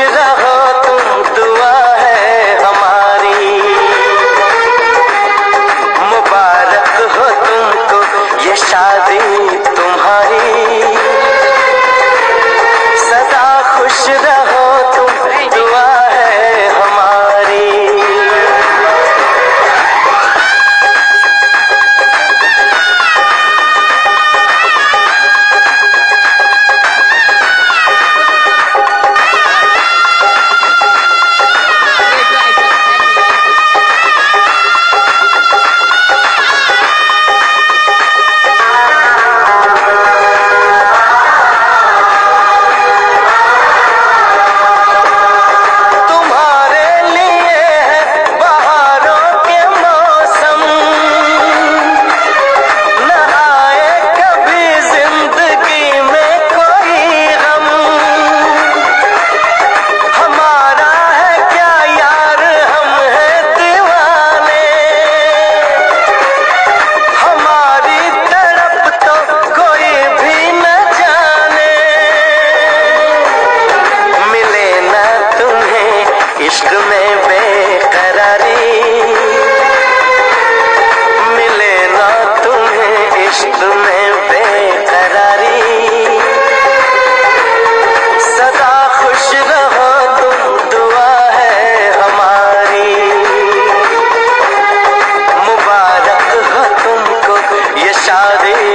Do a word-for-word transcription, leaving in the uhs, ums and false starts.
रहो तुम, दुआ है हमारी। मुबारक हो तुमको ये शादी तुम्हारी, सदा खुश रहो तुम, दुआ है हमारी। इश्क में बेकरारी मिले ना तुम्हें, इश्क में बेकरारी, सदा खुश रहो तुम, दुआ है हमारी। मुबारक हो तुमको ये शादी